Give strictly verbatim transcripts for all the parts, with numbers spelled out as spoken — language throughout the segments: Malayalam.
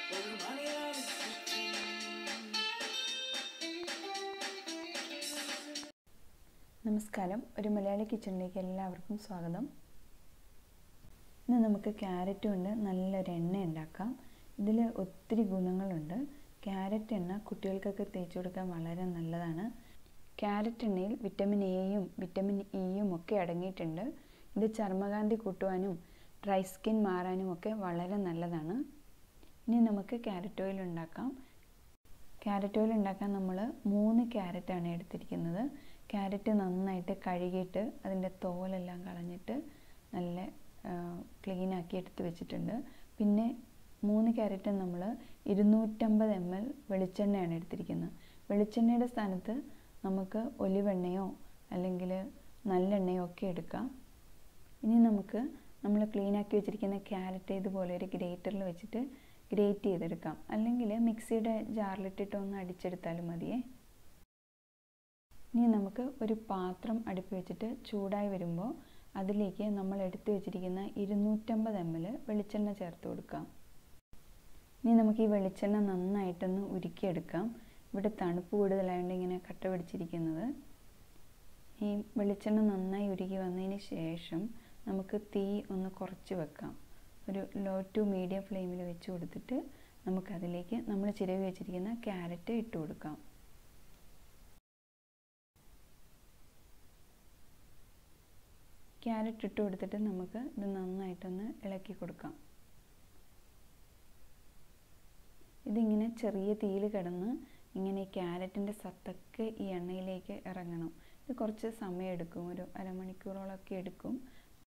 നമസ്കാരം, ഒരു മലയാളി കിച്ചണിലേക്ക് എല്ലാവർക്കും സ്വാഗതം. ഇന്ന് നമുക്ക് ക്യാരറ്റ് കൊണ്ട് നല്ലൊരു എണ്ണ ഉണ്ടാക്കാം. ഇതിൽ ഒത്തിരി ഗുണങ്ങളുണ്ട്. ക്യാരറ്റ് എണ്ണ കുട്ടികൾക്കൊക്കെ തേച്ച് കൊടുക്കാൻ വളരെ നല്ലതാണ്. ക്യാരറ്റ് എണ്ണയിൽ വിറ്റമിൻ എയും വിറ്റമിൻ ഇയും ഒക്കെ അടങ്ങിയിട്ടുണ്ട്. ഇത് ചർമ്മകാന്തി കൂട്ടുവാനും ഡ്രൈ സ്കിൻ മാറാനും ഒക്കെ വളരെ നല്ലതാണ്. ഇനി നമുക്ക് ക്യാരറ്റ് ഓയിൽ ഉണ്ടാക്കാം. ക്യാരറ്റ് ഓയിൽ ഉണ്ടാക്കാൻ നമ്മൾ മൂന്ന് ക്യാരറ്റാണ് എടുത്തിരിക്കുന്നത്. ക്യാരറ്റ് നന്നായിട്ട് കഴുകിയിട്ട് അതിൻ്റെ തോലെല്ലാം കളഞ്ഞിട്ട് നല്ല ക്ലീനാക്കി എടുത്ത് വെച്ചിട്ടുണ്ട്. പിന്നെ മൂന്ന് ക്യാരറ്റ് നമ്മൾ ഇരുന്നൂറ്റമ്പത് എം എൽ വെളിച്ചെണ്ണയാണ് എടുത്തിരിക്കുന്നത്. വെളിച്ചെണ്ണയുടെ സ്ഥാനത്ത് നമുക്ക് ഒലിവെണ്ണയോ അല്ലെങ്കിൽ നല്ലെണ്ണയോ ഒക്കെ എടുക്കാം. ഇനി നമുക്ക് നമ്മൾ ക്ലീനാക്കി വെച്ചിരിക്കുന്ന ക്യാരറ്റ് ഇതുപോലെ ഒരു ഗ്രേറ്ററിൽ വെച്ചിട്ട് ഗ്രേറ്റ് ചെയ്തെടുക്കാം. അല്ലെങ്കിൽ മിക്സിയുടെ ജാറിലിട്ടിട്ട് ഒന്ന് അടിച്ചെടുത്താലും മതിയേ. ഇനി നമുക്ക് ഒരു പാത്രം അടുപ്പ് വെച്ചിട്ട് ചൂടായി വരുമ്പോൾ അതിലേക്ക് നമ്മൾ എടുത്തു വെച്ചിരിക്കുന്ന ഇരുന്നൂറ്റമ്പത് എം എൽ വെളിച്ചെണ്ണ ചേർത്ത് കൊടുക്കാം. ഇനി നമുക്ക് ഈ വെളിച്ചെണ്ണ നന്നായിട്ടൊന്ന് ഉരുക്കിയെടുക്കാം. ഇവിടെ തണുപ്പ് കൂടുതലായതുകൊണ്ട് ഇങ്ങനെ കട്ട പിടിച്ചിരിക്കുന്നത്. ഈ വെളിച്ചെണ്ണ നന്നായി ഉരുക്കി വന്നതിന് ശേഷം നമുക്ക് തീ ഒന്ന് കുറച്ച് വെക്കാം. ഒരു ലോ ടു മീഡിയം ഫ്ലെയിമിൽ വെച്ച് കൊടുത്തിട്ട് നമുക്കതിലേക്ക് നമ്മൾ ചിരവി വെച്ചിരിക്കുന്ന ക്യാരറ്റ് ഇട്ട് കൊടുക്കാം. ക്യാരറ്റ് ഇട്ട് കൊടുത്തിട്ട് നമുക്ക് ഇത് നന്നായിട്ടൊന്ന് ഇളക്കി കൊടുക്കാം. ഇതിങ്ങനെ ചെറിയ തീയിൽ കിടന്ന് ഇങ്ങനെ ഈ ക്യാരറ്റിൻ്റെ സത്തൊക്കെ ഈ എണ്ണയിലേക്ക് ഇറങ്ങണം. ഇത് കുറച്ച് സമയം എടുക്കും, ഒരു അരമണിക്കൂറോളമൊക്കെ എടുക്കും.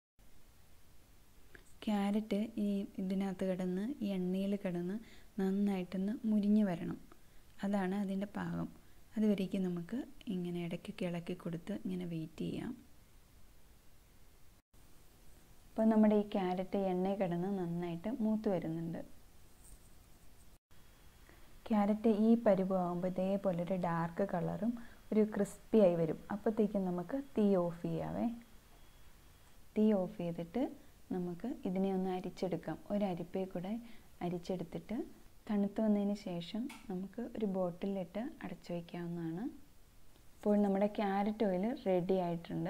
ക്യാരറ്റ് ഈ ഇതിനകത്ത് കിടന്ന് ഈ എണ്ണയിൽ കിടന്ന് നന്നായിട്ടൊന്ന് മുരിഞ്ഞ് വരണം. അതാണ് അതിൻ്റെ പാകം. അതുവരേക്കും നമുക്ക് ഇങ്ങനെ ഇടയ്ക്കൊക്കെ ഇളക്കി കൊടുത്ത് ഇങ്ങനെ വെയിറ്റ് ചെയ്യാം. അപ്പോൾ നമ്മുടെ ഈ ക്യാരറ്റ് എണ്ണയിൽ കിടന്ന് നന്നായിട്ട് മൂത്ത് വരുന്നുണ്ട്. ക്യാരറ്റ് ഈ പരുവമാകുമ്പോൾ ഇതേപോലെ ഒരു ഡാർക്ക് കളറും ഒരു ക്രിസ്പി ആയി വരും. അപ്പോഴത്തേക്കും നമുക്ക് തീ ഓഫ് ചെയ്യാവേ. തീ ഓഫ് ചെയ്തിട്ട് നമുക്ക് ഇതിനെ ഒന്ന് അരിച്ചെടുക്കാം. ഒരു അരിപ്പയിൽ കൂടെ അരിച്ചെടുത്തിട്ട് തണുത്ത് വന്നതിന് ശേഷം നമുക്ക് ഒരു ബോട്ടിലിട്ട് അടച്ചു വയ്ക്കാവുന്നതാണ്. ഇപ്പോൾ നമ്മുടെ ക്യാരറ്റ് ഓയിൽ റെഡി ആയിട്ടുണ്ട്.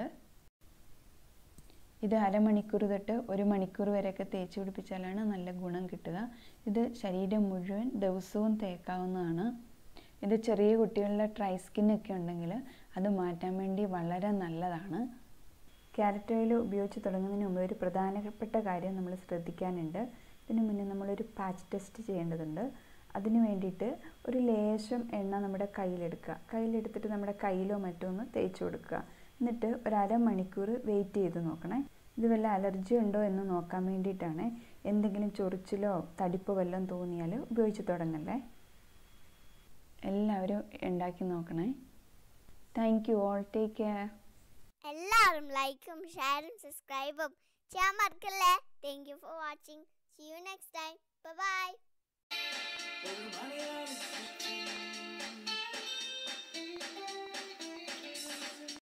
ഇത് അരമണിക്കൂർ തൊട്ട് ഒരു മണിക്കൂർ വരെയൊക്കെ തേച്ച് പിടിപ്പിച്ചാലാണ് നല്ല ഗുണം കിട്ടുക. ഇത് ശരീരം മുഴുവൻ ദിവസവും തേക്കാവുന്നതാണ്. ഇത് ചെറിയ കുട്ടികളുടെ ഡ്രൈ സ്കിന്നൊക്കെ ഉണ്ടെങ്കിൽ അത് മാറ്റാൻ വേണ്ടി വളരെ നല്ലതാണ്. ക്യാരറ്റ് ഓയിൽ ഉപയോഗിച്ച് തുടങ്ങുന്നതിന് മുമ്പ് ഒരു പ്രധാനപ്പെട്ട കാര്യം നമ്മൾ ശ്രദ്ധിക്കാനുണ്ട്. ഇതിന് മുന്നേ നമ്മളൊരു പാച്ച് ടെസ്റ്റ് ചെയ്യേണ്ടതുണ്ട്. അതിന് വേണ്ടിയിട്ട് ഒരു ലേശം എണ്ണ നമ്മുടെ കയ്യിലെടുക്കുക. കയ്യിലെടുത്തിട്ട് നമ്മുടെ കയ്യിലോ മറ്റോ ഒന്ന് തേച്ച് കൊടുക്കുക. എന്നിട്ട് ഒരു അരമണിക്കൂർ വെയിറ്റ് ചെയ്ത് നോക്കണേ. ഇത് വല്ല അലർജി ഉണ്ടോ എന്ന് നോക്കാൻ വേണ്ടിയിട്ടാണ്. എന്തെങ്കിലും ചൊറിച്ചിലോ തടിപ്പോ വല്ലതും തോന്നിയാൽ ഉപയോഗിച്ച് തുടങ്ങല്ലേ. എല്ലാവരും ഉണ്ടാക്കി നോക്കണേ. Thank you all. Take care. എല്ലാവരും ലൈക്കും ഷെയറും സബ്സ്ക്രൈബും ചെയ്യാൻ മറക്കല്ലേ. Thank you for watching. See you next time. Bye by.